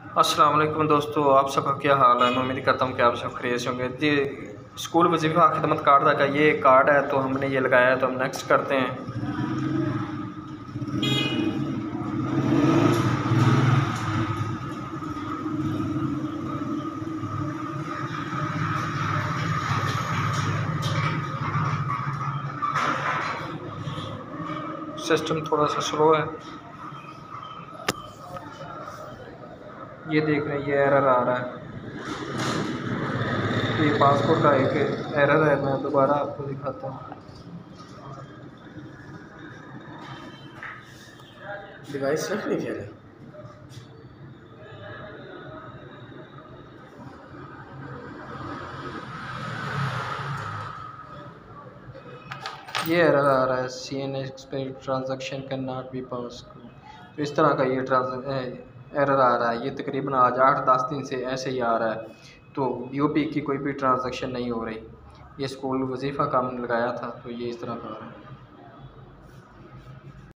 अस्सलाम वालेकुम दोस्तों, आप सबका क्या हाल है। मैं उम्मीद करता हूँ कि आप सब खैरियत से होंगे। जी, स्कूल वजीफ़ा खिदमत कार्ड का ये कार्ड है, तो हमने ये लगाया है, तो हम नेक्स्ट करते हैं। सिस्टम थोड़ा सा स्लो है। ये देख रहे हैं, ये एरर आ रहा है। ये पासपोर्ट का एक एरर है, मैं दोबारा आपको दिखाता हूँ। डिवाइस रख नहीं खेले। ये एरर आ रहा है, CN expect transaction can not be pass. तो इस तरह का ये एरर आ रहा है। ये तकरीबन आज 8-10 दिन से ऐसे ही आ रहा है। तो BOP की कोई भी ट्रांजैक्शन नहीं हो रही। ये स्कूल वजीफ़ा का हमने लगाया था, तो ये इस तरह का आ रहा है।